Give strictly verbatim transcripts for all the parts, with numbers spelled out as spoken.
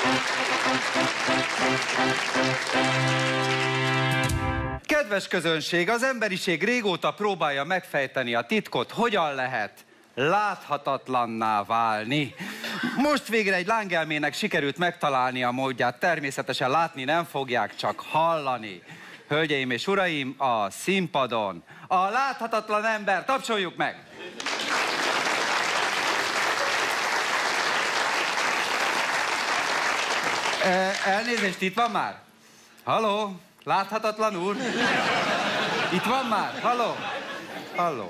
Kedves közönség, az emberiség régóta próbálja megfejteni a titkot, hogyan lehet láthatatlanná válni. Most végre egy lángelmének sikerült megtalálni a módját, természetesen látni nem fogják, csak hallani. Hölgyeim és uraim, a színpadon a láthatatlan ember, tapsoljuk meg! Elnézést, itt van már? Halló? Láthatatlan úr? Itt van már? Halló? Halló?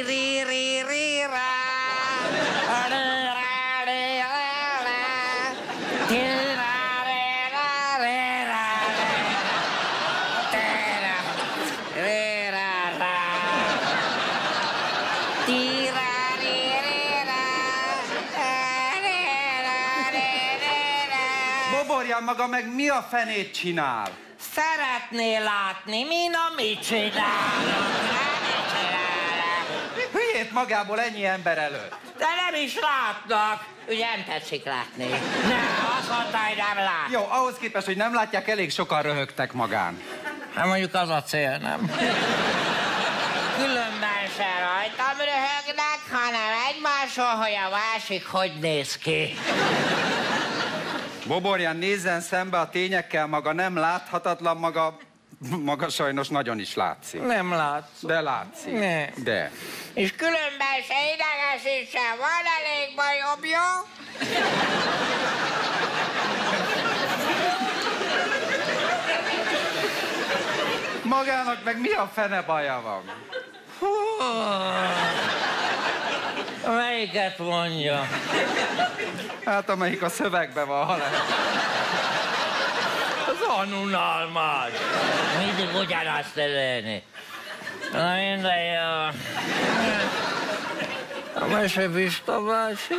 Boborjan maga meg, mi a fenét csinál? Szeretné látni, min a mit csinálok? Mit csinálok? Hülyét magából ennyi ember előtt. De nem is látnak. Ugye nem tetszik látni. Nem, azt mondta, hogy nem lát. Jó, ahhoz képest, hogy nem látják, elég sokan röhögtek magán. Hát mondjuk az a cél, nem? Különben se rajtam röhögnek, hanem egymásról, hogy a másik hogy néz ki. Boborjan, nézzen szembe a tényekkel, maga nem láthatatlan, maga, maga sajnos nagyon is látszik. Nem látsz. De látszik. Ne. De. És különben se idegesítsen, van elég bajom, jó? Magának meg mi a fene baja van? Hú. Melyiket mondja? Hát amelyik a szövegben van, ha lehet. Az unalmas. Mindig ugyanazt lenni. Na minden jó. A Mese Bistabási.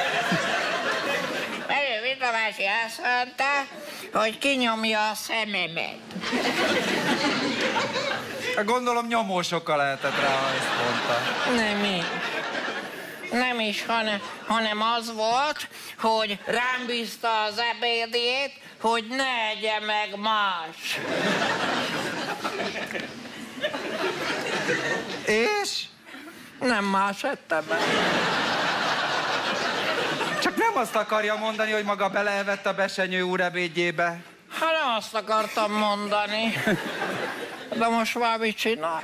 Mese Bistabási azt mondta, hogy kinyomja a szememet. Gondolom nyomósokkal lehetett rá, ha ezt mondta. Nem így. Nem is, hanem, hanem az volt, hogy rám bízta az ebédjét, hogy ne egye meg más. És? Nem más ettem meg. Csak nem azt akarja mondani, hogy maga beleevett a Besenyő úr ebédjébe. Hát nem azt akartam mondani. De most már mit csinál?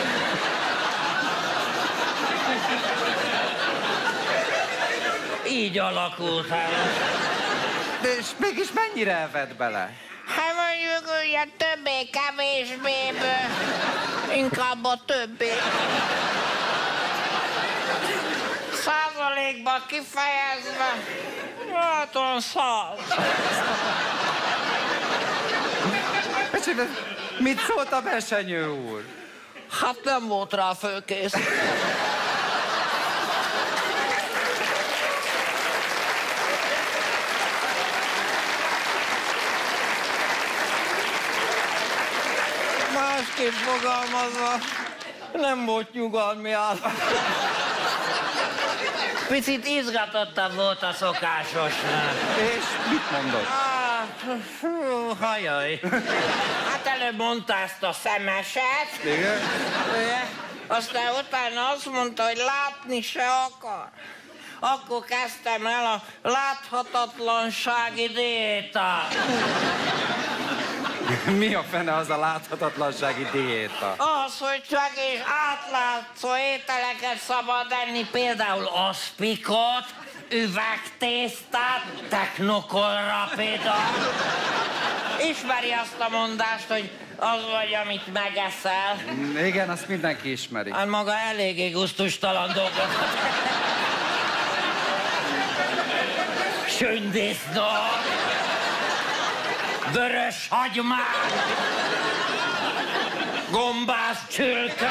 Így alakult el. De és mégis mennyire evett bele? Hát mondjuk ugye többé-kevésbéből. Inkább a többé. Százalékban kifejezve. Hát olyan száz. Mit szólt a Besenyő úr? Hát nem volt rá fölkész. Másképp fogalmazva, nem volt nyugalmi állat. Picit izgatottabb volt a szokásosnál. És mit mondott? Ah, fú, hajaj. Hát előbb mondta ezt a szemeset. Igen? Ugye? Aztán utána azt mondta, hogy látni se akar. Akkor kezdtem el a láthatatlansági diétát. Mi a fene az a láthatatlansági diéta? Az, hogy csak és átlátszó ételeket szabad enni, például aszpikot, üvegtésztát, technokolrapidot. Ismeri azt a mondást, hogy az vagy, amit megeszel. Igen, azt mindenki ismeri. Hát maga eléggé gusztustalan dolgokat. Sündisznót, vörös hagymát, gombász csülköt,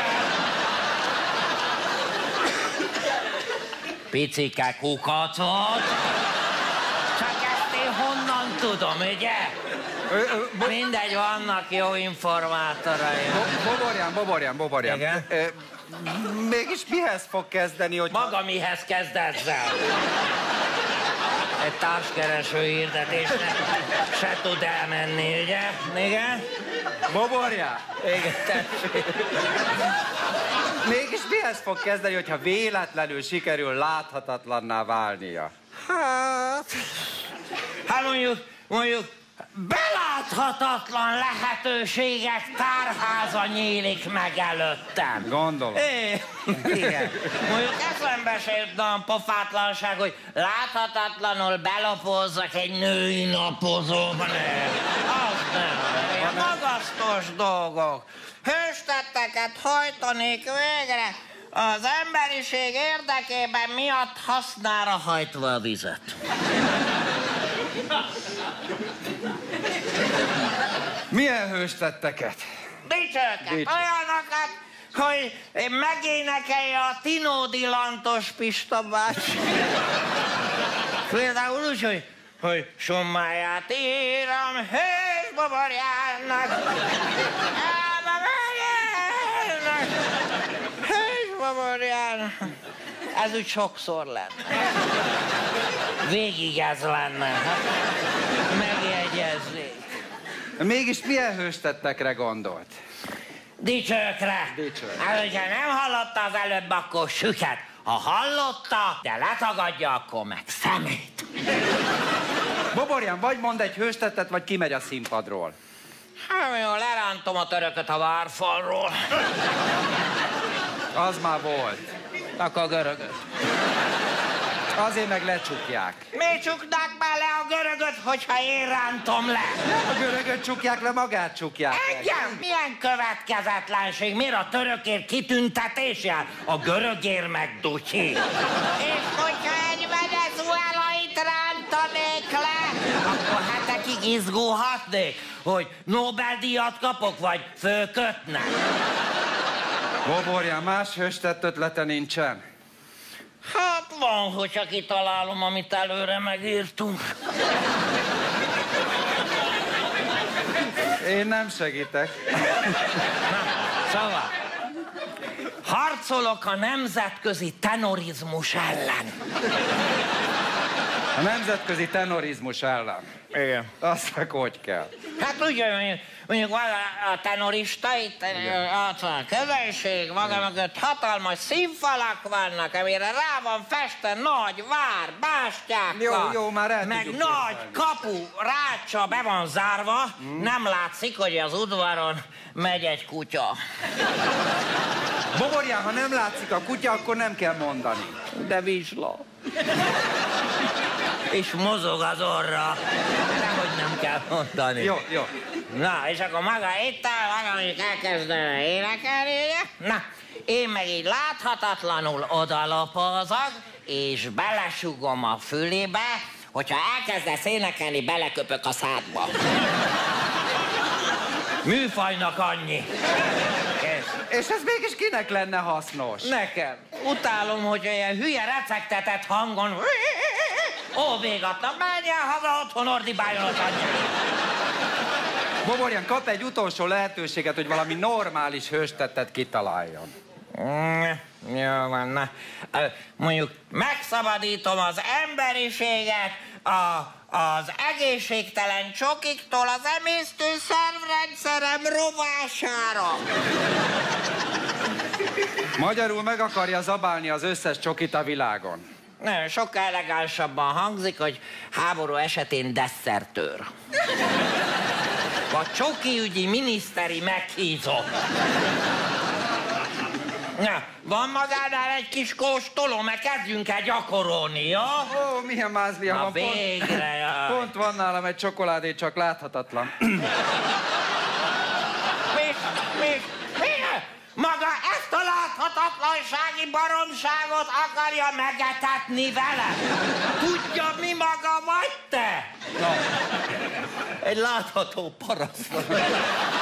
picike kukacot. Csak ezt én honnan tudom, ugye? Ö, ö, bo- Mindegy, vannak jó informátorai. bo- boborján, boborján, boborján. Igen? Ö, mégis mihez fog kezdeni, hogy... Maga mihez kezd ezzel? egy társkereső hirdetésnek se tud elmenni, ugye? Igen? Boborján? Igen, tessék. Mégis mihez fog kezdeni, hogyha véletlenül sikerül láthatatlanná válnia? Hát... Hát mondjuk, mondjuk, beláthatatlan lehetőségek tárháza nyílik meg előttem. Gondolom. É, igen. Mondjuk eszembe se jutna a pofátlanság, hogy láthatatlanul belopozzak egy női napozóba. Nem, az nem. Magasztos dolgok. Hőstetteket hajtanék végre az emberiség érdekében miatt hasznára hajtva a vizet. Milyen hőstetteket? Dicsőket, Dicső. olyanokat, hogy megénekelje a Tinódi Lantos Pista bácsi. Például úgy, hogy, hogy sommáját írom hős babarjának, elbabarjának, hős babarjának. Ez úgy sokszor lenne. Végig ez lenne. Megjegyezzék. Mégis milyen hőstettekre gondolt? Dicsőkre. Dicsőkre. Hát, hogyha nem hallotta az előbb, akkor süket. Ha hallotta, de letagadja, akkor meg szemét. Boborján, vagy mond egy hőstettet, vagy kimegy a színpadról. Hát jó, lerántom a törököt a várfalról. Az már volt. Akkor a görögöt. Azért meg lecsukják. Miért csuknák már le a görögöt, hogyha én rántom le? A görögöt csukják le, magát csukják le. Engem? Milyen következetlenség? Miért a törökért kitüntetés jár? A görögért meg dutyi. És hogyha egy venezuelait rántanék le, akkor hetekig izgulhatnék, hogy Nobel-díjat kapok, vagy fölkötnek. Boborján, más hőstett ötlete nincsen. Hát van, hogyha kitalálom, amit előre megírtunk. Én nem segítek. Na, szóval, harcolok a nemzetközi tenorizmus ellen. A nemzetközi tenorizmus ellen. Igen. Azt meg hogy kell? Hát úgy, mondjuk, mondjuk van a, a tenorista, itt ott van a közönség, maga mögött hatalmas színfalak vannak, amire rá van festve nagy vár, bástyákkal. Jó, jó, már el meg tudjuk nagy képzelni. kapu, rácsa be van zárva, hmm. nem látszik, hogy az udvaron megy egy kutya. Boborján, ha nem látszik a kutya, akkor nem kell mondani. De vizsla. És mozog az orra. Nehogy nem kell mondani. Jó, jó. Na, és akkor maga itt áll, maga mondjuk elkezdene énekelni, ugye? Na, én meg így láthatatlanul odalapozok, és belesugom a fülébe, hogyha elkezdesz énekelni, beleköpök a szádba. Műfajnak annyi. Kész. És ez mégis kinek lenne hasznos? Nekem. Utálom, hogy ilyen hülye recegtetett hangon... Ó, végatlan, menjen haza, otthon ordibáljon az anyját. Boborján, kap egy utolsó lehetőséget, hogy valami normális hőstettet kitaláljon. Mm, jó van, na. Mondjuk megszabadítom az emberiséget a, az egészségtelen csokiktól az emésztőszervrendszerem rovására. Magyarul meg akarja zabálni az összes csokit a világon. Nem, sokkal elegánsabban hangzik, hogy háború esetén deszertőr. Vagy csokiügyi miniszteri meghízott. Na, van magánál egy kis kóstoló, mert kezdjünk el gyakorolni, jó? Ó, milyen mázlia Na van. végre, Pont, pont van nálam egy csokoládé, csak láthatatlan. Mi? Mi? Mi? Maga ezt a láthatatlansági baromságot akarja megetetni vele? Tudja, mi maga vagy te? No. Egy látható paraszt.